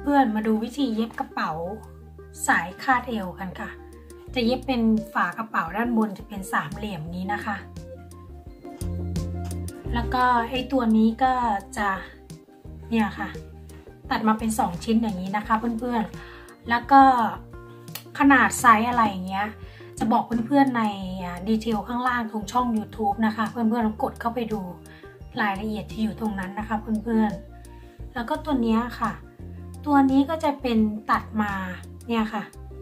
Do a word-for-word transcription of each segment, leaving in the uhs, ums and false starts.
เพื่อนๆมาดูวิธีเย็บกระเป๋าสายคาดเอวกันค่ะจะเย็บเป็นฝากระเป๋าด้านบนจะเป็นสามเหลี่ยมนี้นะคะแล้วก็ไอ้ตัวนี้ก็จะเนี่ยค่ะตัดมาเป็นสองชิ้นอย่างนี้นะคะเพื่อนๆแล้วก็ขนาดไซส์อะไรอย่างเงี้ยจะบอกเพื่อนๆในดีเทลข้างล่างตรงช่อง ยูทูบ นะคะเพื่อนๆลองกดเข้าไปดูรายละเอียดที่อยู่ตรงนั้นนะคะเพื่อนๆแล้วก็ตัวนี้ค่ะตัวนี้ก็จะเป็นตัดมาเนี่ยค่ะ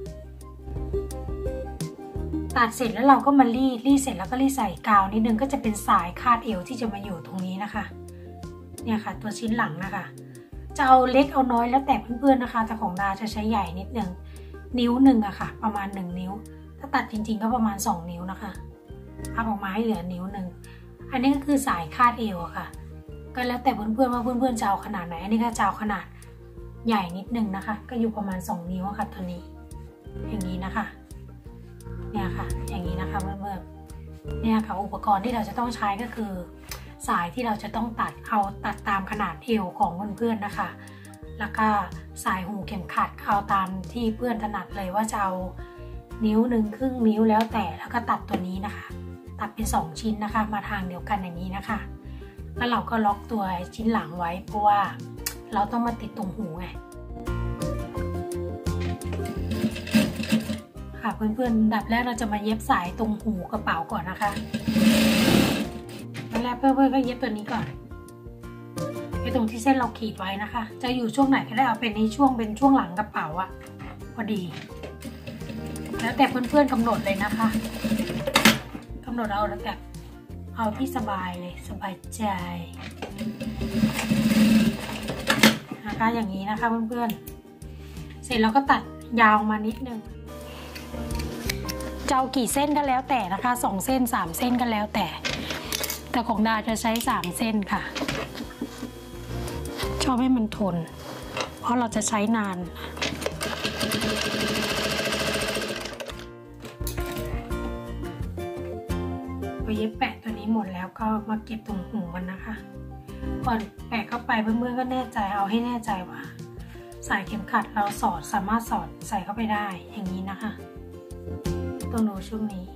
ตัดเสร็จแล้วเราก็มารีดรีดเสร็จแล้วก็รีดใส่กาวนิดนึงก็จะเป็นสายคาดเอวที่จะมาอยู่ตรงนี้นะคะเนี่ยค่ะตัวชิ้นหลังนะคะจะเอาเล็กเอาน้อยแล้วแต่เพื่อนๆนะคะแต่ของดาจะใช้ใหญ่นิดนึงนิ้วหนึ่งอะค่ะประมาณหนึ่งนิ้วถ้าตัดจริงๆก็ประมาณสองนิ้วนะคะพับออกมาให้เหลือนิ้วหนึ่งอันนี้ก็คือสายคาดเอวอะค่ะก็แล้วแต่เพื่อนๆว่าเพื่อนๆจะเอาขนาดไหนอันนี้ก็จะเอาขนาดใหญ่นิดนึงนะคะก็อยู่ประมาณสองนิ้วค่ะตัวนี้อย่างนี้นะคะเนี่ยค่ะอย่างนี้นะคะเพื่อนๆเนี่ยค่ะอุปกรณ์ที่เราจะต้องใช้ก็คือสายที่เราจะต้องตัดเอาตัดตามขนาดเอวของเพื่อนๆนะคะแล้วก็สายหูเข็มขัดเอาตามที่เพื่อนถนัดเลยว่าจะเอานิ้วหนึ่งครึ่งนิ้วแล้วแต่แล้วก็ตัดตัวนี้นะคะตัดเป็นสองชิ้นนะคะมาทางเดียวกันอย่างนี้นะคะแล้วเราก็ล็อกตัวชิ้นหลังไว้เพราะว่าเราต้องมาติดตรงหูไงค่ะเพื่อนๆดับแรกเราจะมาเย็บสายตรงหูกระเป๋าก่อนนะคะแรกเพื่อนๆก็เย็บตัวนี้ก่อนไอ้ตรงที่เส้นเราขีดไว้นะคะจะอยู่ช่วงไหนก็ได้เอาเป็นในช่วงเป็นช่วงหลังกระเป๋าอะพอดีแล้วแต่เพื่อนๆกำหนดเลยนะคะกำหนดเอาแล้วแบบเอาที่สบายเลยสบายใจนะคะอย่างนี้นะคะเพื่อนๆเสร็จเราก็ตัดยาวมานิดนึงจะเอากี่เส้นก็แล้วแต่นะคะสองเส้นสามเส้นก็แล้วแต่แต่ของดาจะใช้สามเส้นค่ะชอบให้มันทนเพราะเราจะใช้นานพอเย็บแปะตัวนี้หมดแล้วก็มาเก็บตรงหูมันนะคะก่อนแปะเข้าไปเพื่อนๆก็แน่ใจเอาให้แน่ใจว่าสายเข็มขัดเราสอดสามารถสอดใส่เข้าไปได้อย่างนี้นะคะต้องดูช่วงนี้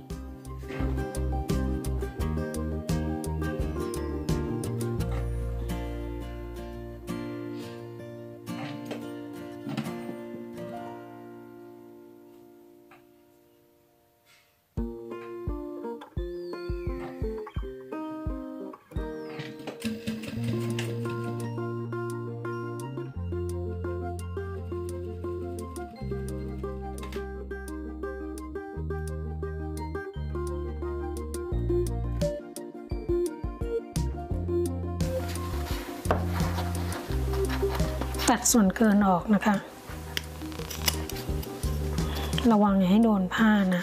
ตัดส่วนเกินออกนะคะระวังอย่าให้โดนผ้านะ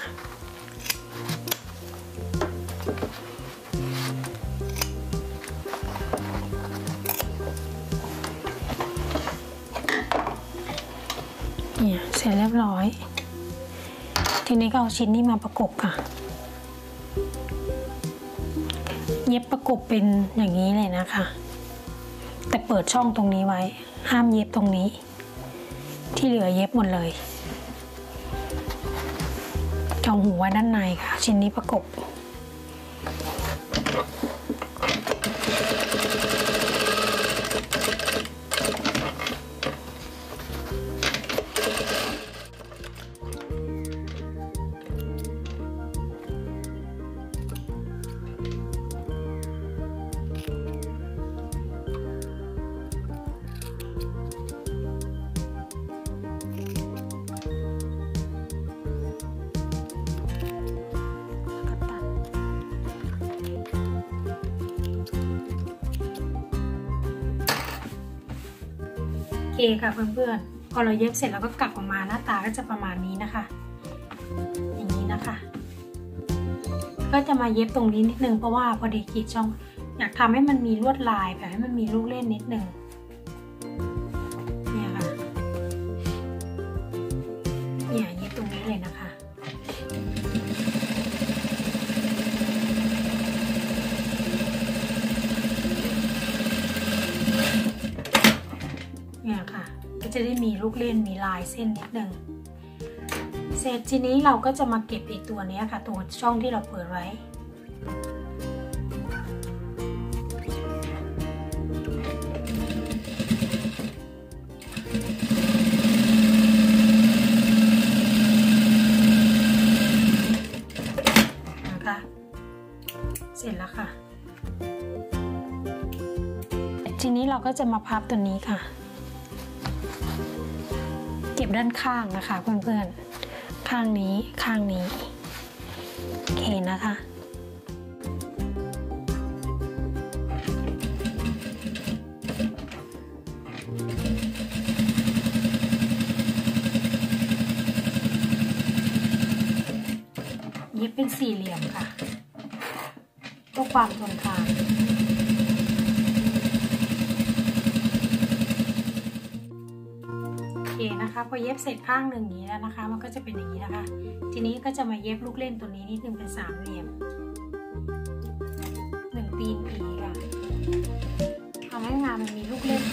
เนี่ยเสร็จเรียบร้อยทีนี้ก็เอาชิ้นนี้มาประกบค่ะเย็บประกบเป็นอย่างนี้เลยนะคะแต่เปิดช่องตรงนี้ไว้ห้ามเย็บตรงนี้ที่เหลือเย็บหมดเลยจองหูไว้ด้านในค่ะชิ้นนี้ประกบโอเคค่ะเพื่อนๆพอเราเย็บเสร็จแล้วก็กลับออกมาหน้าตาก็จะประมาณนี้นะคะอย่างนี้นะคะก็จะมาเย็บตรงนี้นิดนึงเพราะว่าพอดีขีดช่องอยากทำให้มันมีลวดลายแบบให้มันมีลูกเล่นนิดนึงเนี่ยค่ะเนี่ยเย็บตรงนี้เลยนะคะ จจะได้มีลูกเล่นมีลายเส้นนิดนึงเสร็จทีนี้เราก็จะมาเก็บไอ้ตัวนี้ค่ะตัวช่องที่เราเปิดไว้นะคะเสร็จแล้วค่ะทีนี้เราก็จะมาพับตัวนี้ค่ะเก็บด้านข้างนะคะเพื่อนๆข้างนี้ข้างนี้โอเคนะคะเย็บเป็นสี่เหลี่ยมค่ะเพื่อความทนทานโอเคนะคะพอเย็บเสร็จข้างหนึ่งอย่างนี้แล้วนะคะมันก็จะเป็นอย่างนี้นะคะทีนี้ก็จะมาเย็บลูกเล่นตัวนี้นิดนึงเป็นสามเหลี่ยมหนึ่งตีนผีค่ะทำให้งานมันมีลูกเล่น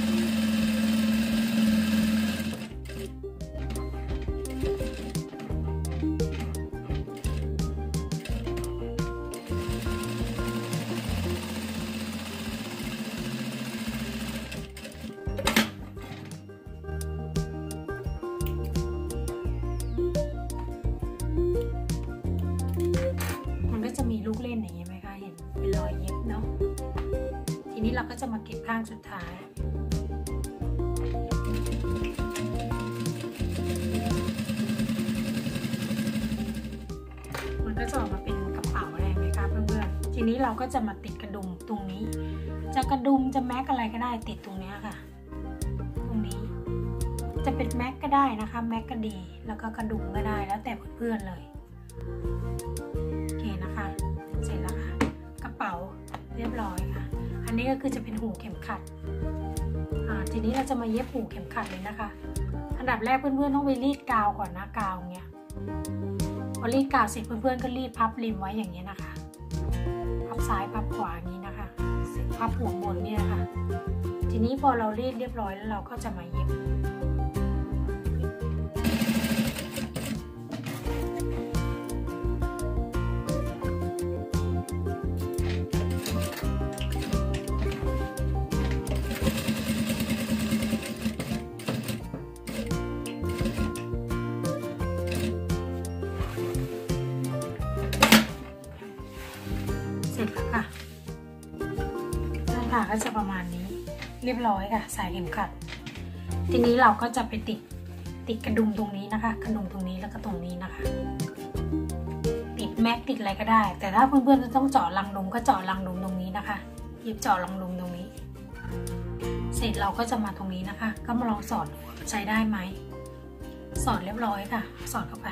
จะมีลูกเล่นอย่างนี้ไหมคะเห็นเป็นรอยเย็บเนาะทีนี้เราก็จะมาเก็บข้างสุดท้ายมันก็จะออกมาเป็นกระเป๋าอะไรไหมคะเพื่อนๆทีนี้เราก็จะมาติดกระดุมตรงนี้จะกระดุมจะแม็กอะไรก็ได้ติดตรงนี้ค่ะตรงนี้จะเป็นแม็กก็ได้นะคะแม็กก็ดีแล้วก็กระดุมก็ได้แล้วแต่เพื่อนๆเลยเสร็จแล้วค่ะกระเป๋าเรียบร้อยค่ะอันนี้ก็คือจะเป็นหูเข็มขัดอ่าทีนี้เราจะมาเย็บหูเข็มขัดเลยนะคะอันดับแรกเพื่อนๆต้องไปรีดกาวก่อนนะกาวเนี้ยพอรีดกาวเสร็จเพื่อนๆก็รีดพับริมไว้อย่างนี้นะคะพับซ้ายพับขวาอย่างนี้นะคะเสร็จพับหัวบนนี่นะคะทีนี้พอเรารีดเรียบร้อยแล้วเราก็จะมาเย็บเสร็จแล้วค่ะหน้าตาก็จะประมาณนี้เรียบร้อยค่ะใส่เข็มขัดทีนี้เราก็จะไปติดติดกระดุมตรงนี้นะคะกระดุมตรงนี้แล้วก็ตรงนี้นะคะติดแม็กติดอะไรก็ได้แต่ถ้าเพื่อนๆจะต้องเจาะรังนมก็เจาะรังนมตรงนี้นะคะหยิบเจาะรังนมตรงนี้เสร็จเราก็จะมาตรงนี้นะคะก็มาลองสอดใช้ได้ไหมสอดเรียบร้อยค่ะสอดเข้าไป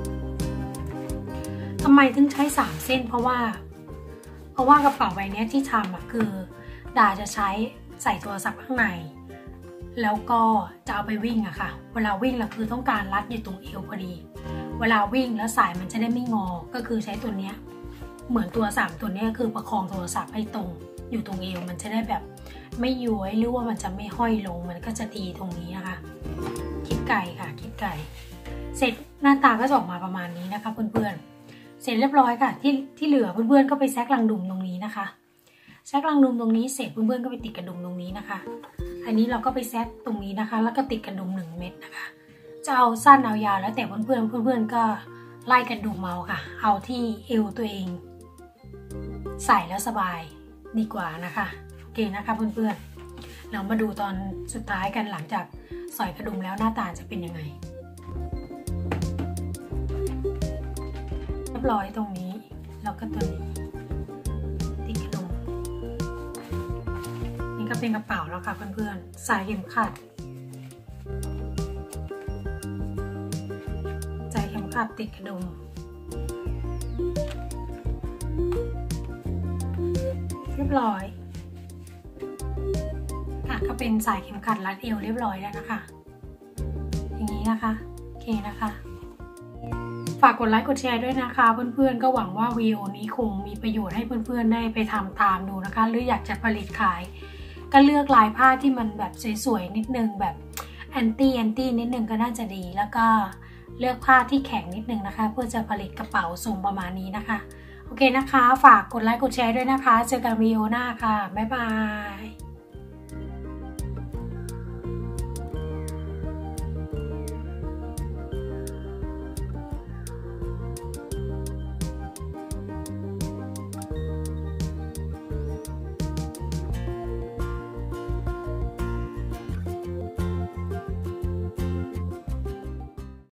ทำไมถึงใช้สามเส้นเพราะว่าเพราะว่ากระเป๋าใบนี้ที่ทำอ่ะคือดาจะใช้ใส่โทรศัพท์ข้างในแล้วก็จะเอาไปวิ่งอะค่ะเวลาวิ่งเราคือต้องการรัดอยู่ตรงเอวพอดีเวลาวิ่งแล้วสายมันจะได้ไม่งอก็คือใช้ตัวเนี้ยเหมือนตัวสามตัวนี้คือประคองโทรศัพท์ให้ตรงอยู่ตรงเอวมันจะได้แบบไม่ย้วยหรือว่ามันจะไม่ห้อยลงมันก็จะดีตรงนี้นะคะคิดไก่ค่ะคิดไก่เสร็จหน้าตาก็จะออกมาประมาณนี้นะคะเพื่อนๆเสร็จเรียบร้อยค่ะที่ที่เหลือเพื่อนๆก็ไปแซกรังดุมตรงนี้นะคะแซกรังดุมตรงนี้เสร็จเพื่อนๆก็ไปติดกระดุมตรงนี้นะคะอันนี้เราก็ไปแซกตรงนี้นะคะแล้วก็ติดกระดุมหนึ่งเม็ดนะคะจะเอาสั้นเอายาวแล้วแต่เพื่อนๆเพื่อนๆก็ไล่กระดุมเอาค่ะเอาที่เอวตัวเองใส่แล้วสบายดีกว่านะคะโอเคนะคะเพื่อนๆเรามาดูตอนสุดท้ายกันหลังจากสอยกระดุมแล้วหน้าตาจะเป็นยังไงเรียบร้อยตรงนี้แล้วก็ตัวนี้ติดกระดุมนี่ก็เป็นกระเป๋าแล้วค่ะเพื่อนๆใส่เข็มขัดใส่เข็มขัดติดกระดุมเรียบร้อยค่ะก็เป็นสายเข็มขัดรัดเอวเรียบร้อยแล้วนะคะอย่างนี้นะคะโอเคนะคะฝากกดไลค์กดแชร์ด้วยนะคะเพื่อนๆก็หวังว่าวิดีโอนี้คงมีประโยชน์ให้เพื่อนๆได้ไปทำตามดูนะคะหรืออยากจะผลิตขายก็เลือกลายผ้าที่มันแบบสวยๆนิดนึงแบบแอนตี้แอนตี้นิดนึงก็น่าจะดีแล้วก็เลือกผ้าที่แข็งนิดนึงนะคะเพื่อจะผลิตกระเป๋าทรงประมาณนี้นะคะโอเคนะคะฝากกดไลค์กดแชร์ด้วยนะคะเจอกันวิดีโอหน้าค่ะบ๊ายบาย